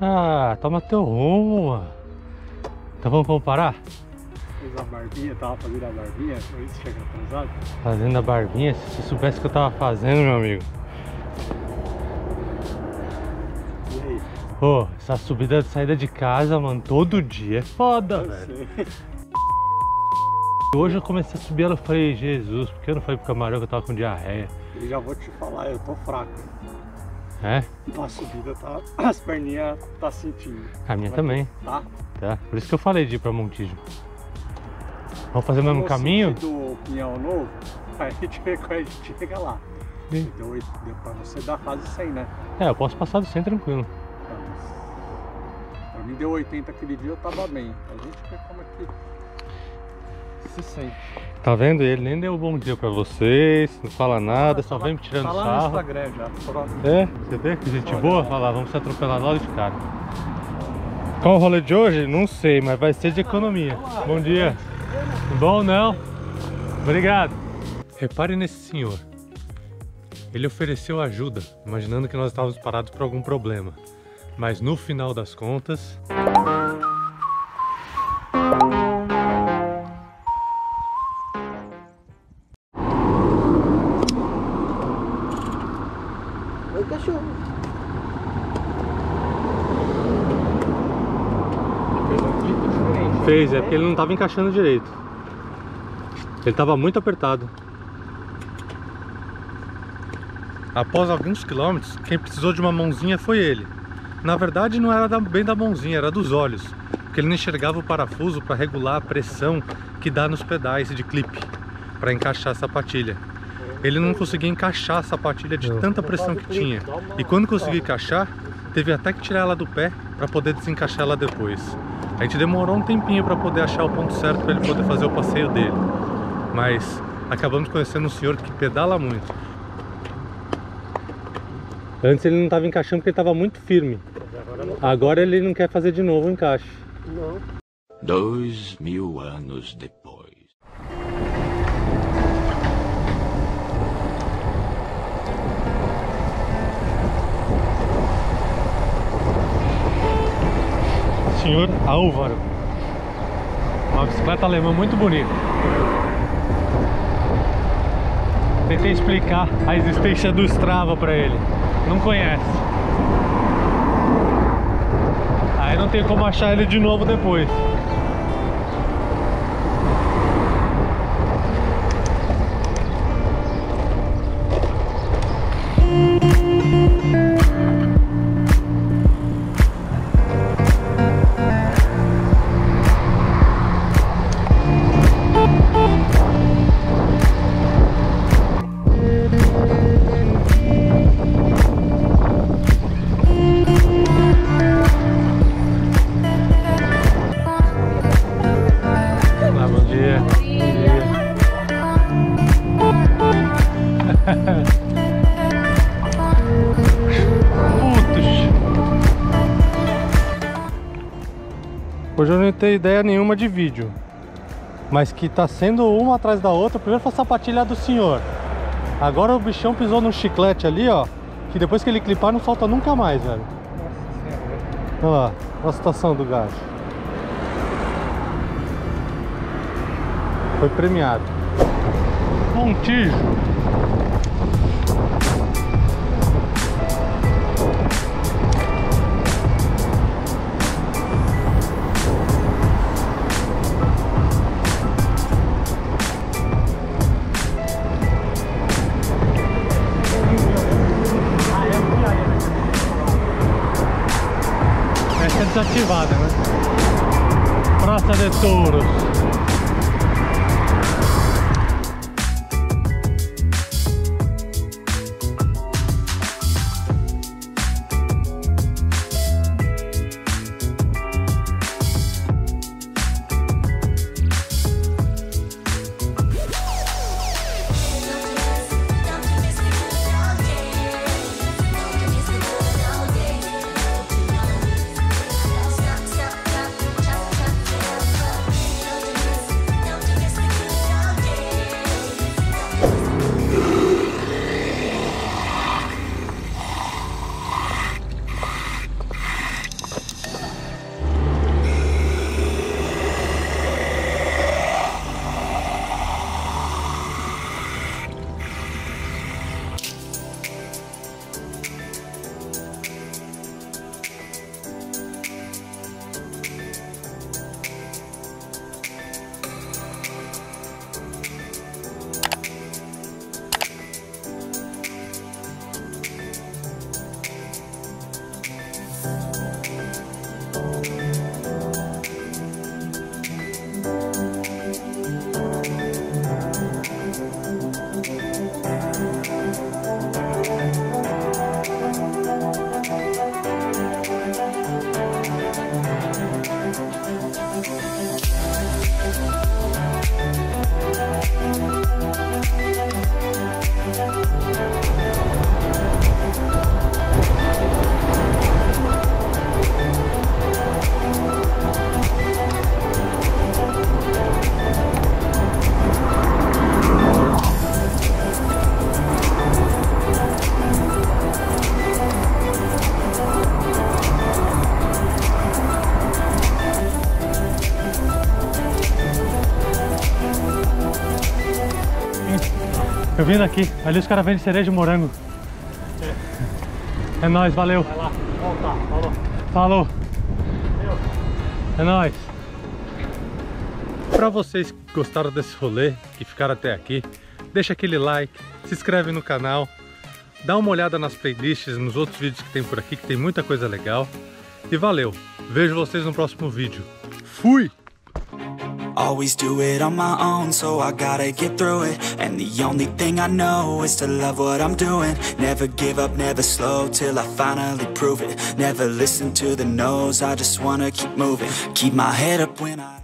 Ah, toma teu rumo, mano. Então vamos parar? Fiz a barbinha, tava fazendo a barbinha, por isso chega atrasado. Fazendo a barbinha? Se você soubesse o que eu tava fazendo, meu amigo. E aí? Pô, essa subida de saída de casa, mano, todo dia é foda, velho. Hoje eu comecei a subir ela, eu falei, Jesus, por que eu não fui pro camarão que eu tava com diarreia? Eu já vou te falar, eu tô fraco. É? A subida tá, as perninhas tá sentindo. A minha também. Tá? Tá, por isso que eu falei de ir pra Montijo. Vamos fazer o mesmo caminho? Do Pinhão Novo, aí a gente vê quando a gente chega lá. Sim. Deu pra você dar quase 100, né? É, eu posso passar do 100 tranquilo. Pra mim deu 80 aquele dia, eu tava bem. A gente vê como é que se sente. Tá vendo? Ele nem deu bom dia pra vocês, não fala nada, só vem me tirando tá lá sarro. no Instagram já. É? Você vê que gente boa? Olha lá, vamos se atropelar logo de cara. Qual o rolê de hoje? Não sei, mas vai ser de economia. Bom dia. Bom não? Obrigado. Repare nesse senhor. Ele ofereceu ajuda, imaginando que nós estávamos parados por algum problema. Mas no final das contas... Oi, cachorro. Fez, é porque ele não estava encaixando direito. Ele estava muito apertado. Após alguns quilômetros, quem precisou de uma mãozinha foi ele. Na verdade não era bem da mãozinha, era dos olhos, porque ele não enxergava o parafuso para regular a pressão que dá nos pedais de clipe, para encaixar a sapatilha. Ele não conseguia encaixar a sapatilha de tanta pressão que tinha. E quando conseguiu encaixar, teve até que tirar ela do pé para poder desencaixar ela depois. A gente demorou um tempinho para poder achar o ponto certo para ele poder fazer o passeio dele. Mas acabamos conhecendo um senhor que pedala muito. Antes ele não estava encaixando porque ele estava muito firme. Agora ele não quer fazer de novo o encaixe. Não. 2000 anos depois. Senhor Álvaro. Uma bicicleta alemã muito bonita. Tentei explicar a existência do Strava para ele. Não conhece. Aí não tem como achar ele de novo depois. Hoje eu não tenho ideia nenhuma de vídeo, mas que tá sendo uma atrás da outra. Primeiro foi a sapatilha do senhor. Agora o bichão pisou num chiclete ali, ó, que depois que ele clipar não falta nunca mais, velho. Olha lá, olha a situação do gajo. Foi premiado. Montijo. Essa é desativada, né? Praça de Touros. Eu vindo aqui, ali os caras vendem cereja de morango. É nóis, valeu. Vai lá, volta, falou. Falou. É nóis. Pra vocês que gostaram desse rolê, que ficaram até aqui, deixa aquele like, se inscreve no canal, dá uma olhada nas playlists, nos outros vídeos que tem por aqui, que tem muita coisa legal. E valeu. Vejo vocês no próximo vídeo. Fui! Always do it on my own, so I gotta get through it. And the only thing I know is to love what I'm doing. Never give up, never slow, till I finally prove it. Never listen to the no's, I just wanna keep moving. Keep my head up when I